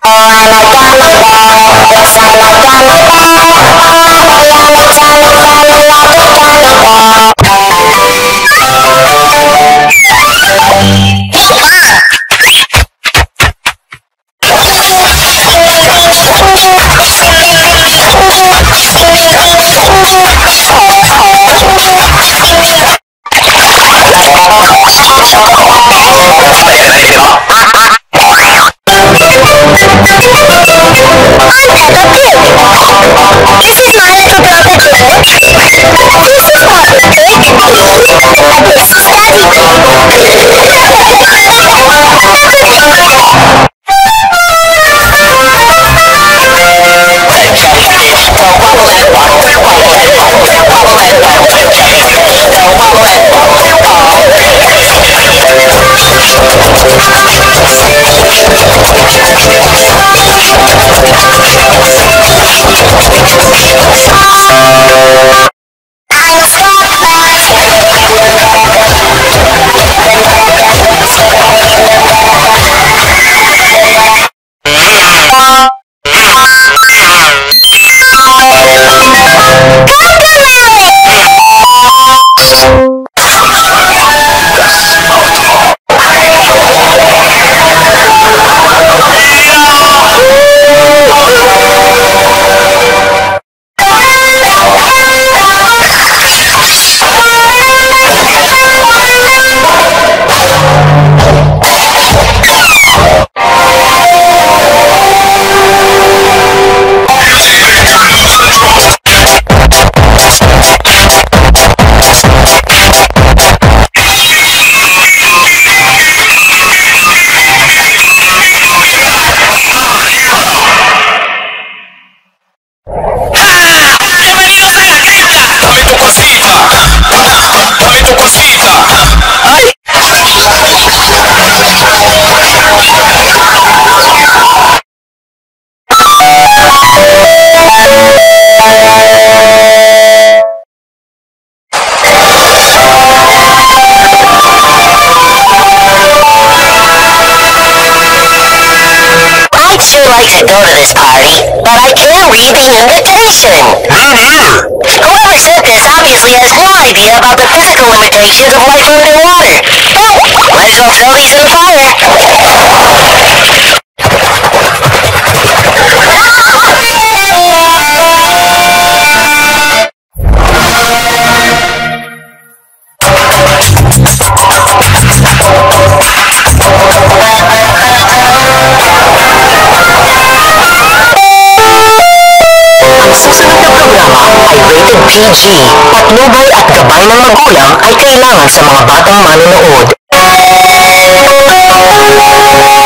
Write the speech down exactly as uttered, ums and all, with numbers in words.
to go to this party, but I can't read the invitation. Me neither. Whoever said this obviously has no idea about the physical limitations of life underwater. Might as well throw these in the fire. P G, patnubay at gabay ng magulang ay kailangan sa mga batang manonood.